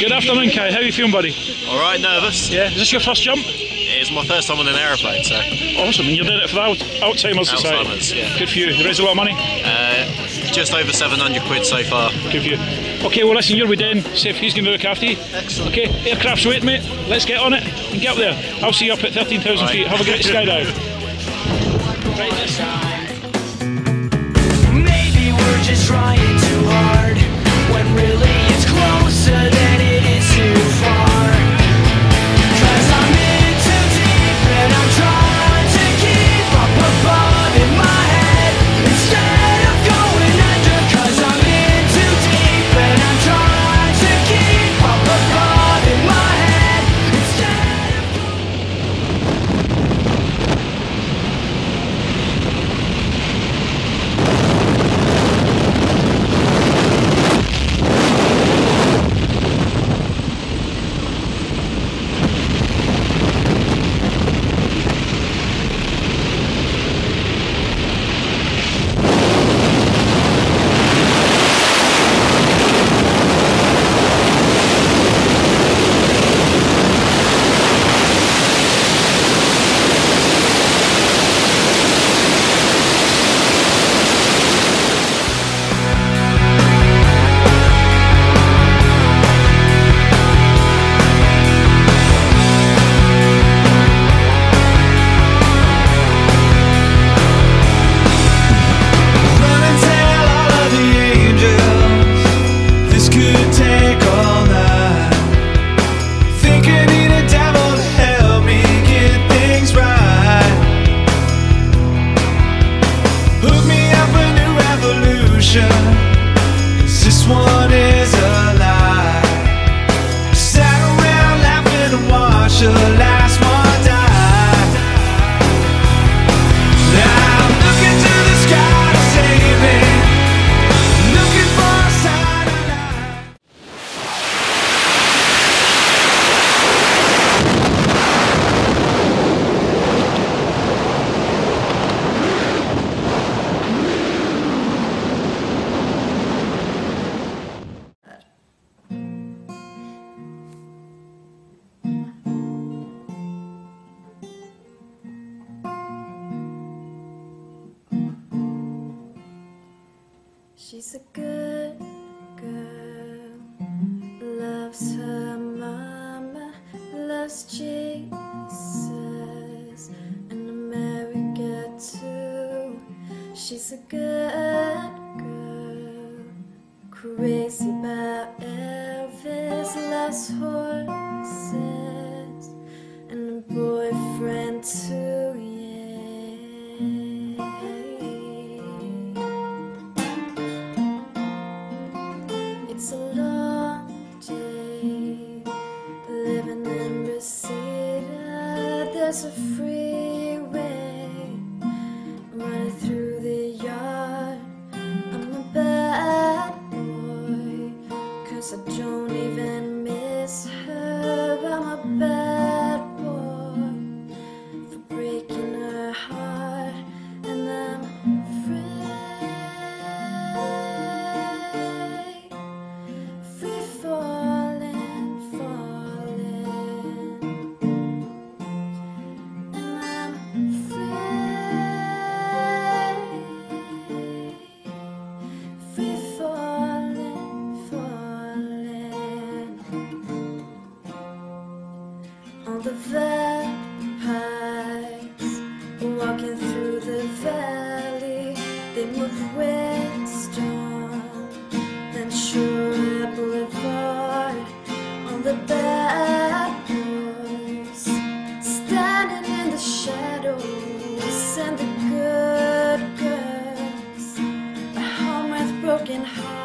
Good afternoon, Kai. How are you feeling, buddy? Alright, nervous. Yeah. Is this your first jump? It's my first time on an aeroplane, so. Awesome. And you're doing it for the Alzheimer's Society? Alzheimer's, yeah. Good for you. You raised a lot of money? Just over 700 quid so far. Good for you. Okay, well listen, you're with Den. Safe, he's going to look after you. Excellent. Okay, aircraft's waiting, mate. Let's get on it and get up there. I'll see you up at 13,000 feet. Have a great skydive. Maybe we're just trying too hard, when really it's closer than it is too far. 'Cause I'm in too deep and I'm trying to keep up above in my head instead of going under. 'Cause I'm in too deep and I'm trying to keep up above in my head instead she's a good girl, loves her mama, loves Jesus and America too. She's a good girl, crazy about Elvis, loves horses and a boyfriend too, yeah. It's a long day, living in Reseda. There's a freeway running through the yard. I'm a bad boy, 'cause I don't even miss her. I'm a bad boy for breaking her heart, and I'm free falling, and I'm free falling on the vampires walking through the valley. They move west on Ventura Boulevard on the bad boys, standing in the shadows, and the good girls are home with broken hearts.